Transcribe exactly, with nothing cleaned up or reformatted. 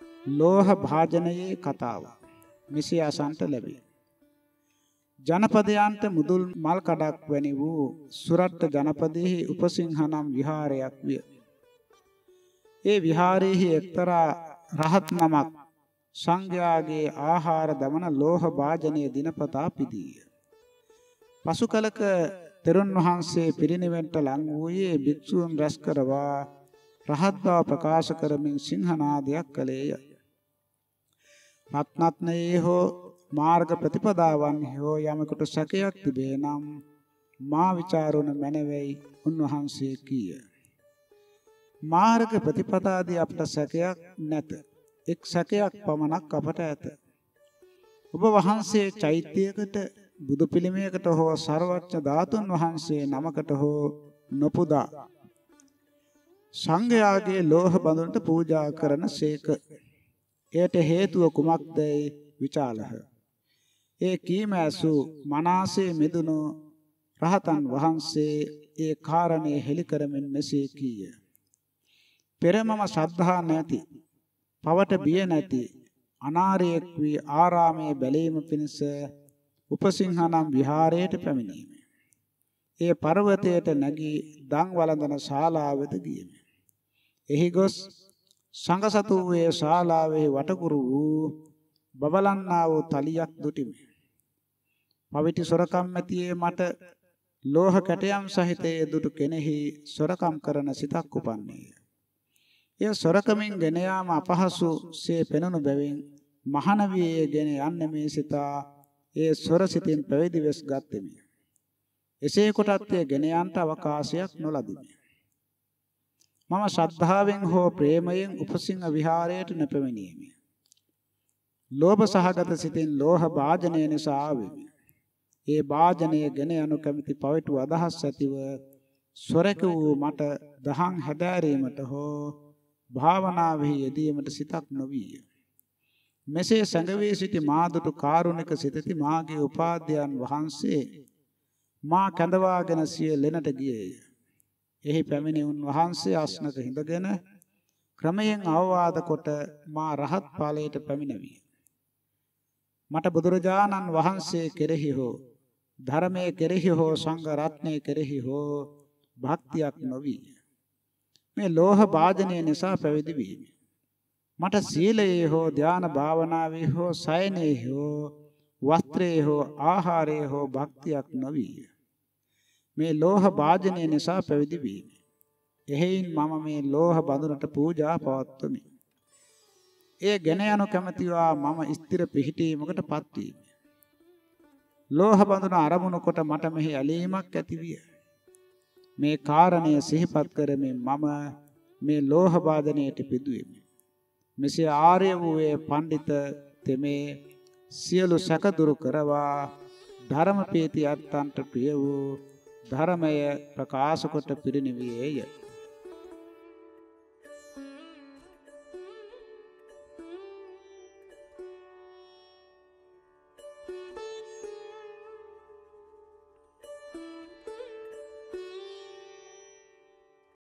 ලෝහ භාජනයේ කතාව මෙසේ අසන්ට ලැබේ. ජනපදයන්ට මුදුල් මල් කඩක් වැනි වූ සුරට්ට ජනපදයේ උපසිංහ නම් විහාරයක් විය. ඒ විහාරයේ එක්තරා රහත් නමක් සංඝයාගේ ආහාර දමන ලෝහ භාජනයේ දිනපතා පිදීය. පසු කලක තෙරුන් වහන්සේ පිරිනිවෙන්ට ලං වූයේ භික්ෂූන් රැස් කරවා රහත් බව ප්‍රකාශ කරමින් සිංහනාදයක් කළේය. රත්නත්නයේ හෝ මාර්ග ප්‍රතිපදාවන් හෝ යමකට සැකයක් තිබේ නම් මා විචාරුණ මැනවයි උන්වහන්සේ කීය. මාර්ග ප්‍රතිපදාදී අපට සැකයක් නැත. එක් සැකයක් පමණක් අපට ඇත. ඔබ වහන්සේ චෛත්‍යයකට බුදු පිළිමයකට හෝ සර්වඥ ධාතුන් වහන්සේ නමකට හෝ නොපුදා සංඝයාගේ ලෝහ බඳුනට පූජා කරන සේක. එයට හේතුව කුමක්දයි විචාලහ. ඒ කීම ඇසු මනාසේ මිදුණු රහතන් වහන්සේ ඒ කාරණේ හෙළි කරමින් මෙසේ කීය. පෙරමම ශ්‍රද්ධා නැති, පවට බිය නැති අනාරයෙක් වී ආරාමයේ බැලීම පිණිස උපසිංහ නම් විහාරයට පැමිණීම. ඒ පර්වතයට නැගී දන් වළඳන ශාලාවට ගියෙමි. එහි ගොස් සංඝසතු වේ ශාලාවේ වටකුරු වූ බබලන්නා වූ තලියක් දුටිමි. පවිටි සොරකම් ඇතියේ මට ලෝහ කැටයම් සහිතයේ දුටු කෙනෙහි සොරකම් කරන සිතක් උපන්නේය. එය සොරකමින් ගෙන යාම අපහසු සේ පෙනුණු බැවින් මහානවියේ ගෙන යන්නේ මේ සිතා ඒ සොරසිතින් පැවිදි වෙස් ගත්ෙමි. එසේ කොටත් ඒ ගෙන යන්නට අවකාශයක් නොලදිමි. මම ශ්‍රද්ධාවෙන් හෝ ප්‍රේමයෙන් උපසිංහ විහාරයට නැපෙමිනියෙමි. ලෝභ සහගත සිතින් ලෝහ භාජනය නිසා ආවෙමි. ඒ භාජනය ගෙන යනු කැමැති පවිටු අදහස් ඇතිව සොරක වූ මට දහම් හැදෑරීමට හෝ භාවනාවෙහි යෙදීමට සිතක් නොවිය. මෙසේ සංගවේ සිටි මාදුට කාරුණික සිතති මාගේ උපාධ්‍යයන් වහන්සේ මා කැඳවාගෙන සිය ලෙනට ගියේය. එහි පැමිණි උන් වහන්සේ අස්නක හිඳගෙන ක්‍රමයෙන් අවවාද කොට මා රහත් ඵලයට පැමිණවිය. මට බුදුරජාණන් වහන්සේ කෙරෙහි හෝ ධර්මයේ කෙරෙහි හෝ සංඝ රත්නයේ කෙරෙහි හෝ භක්තියක් නොවිය. මේ ලෝහ භාජනය නිසා පැවිදි වීමි. මට සීලයේ හෝ ධාන භාවනාවේ හෝ සයනේ හෝ වස්ත්‍රයේ හෝ ආහාරයේ හෝ භක්තියක් නොවිය. මේ ලෝහ භාජනය නිසා පැවිදි වීමි. එහෙයින් මම මේ ලෝහ බඳුනට පූජා පවත්වමි. ඒ ගෙන යනු කැමැතිවා මම ස්ථිර පිහිටීමකටපත් වීමි. ලෝහ බඳුන අරමුණු කොට මට මෙහි ඇලීමක් ඇතිවිය. මේ කාරණය සිහිපත් කරමින් මම මේ ලෝහ භාජනයට පිදුවෙමි. මෙසේ ආර්ය වූයේ පඬිත තෙමේ සියලු සැක දුරු කරවා ධර්ම පීති අත්තන්ට ප්‍රිය වූ ධර්මය ප්‍රකාශ කොට පිරිනිවියේය.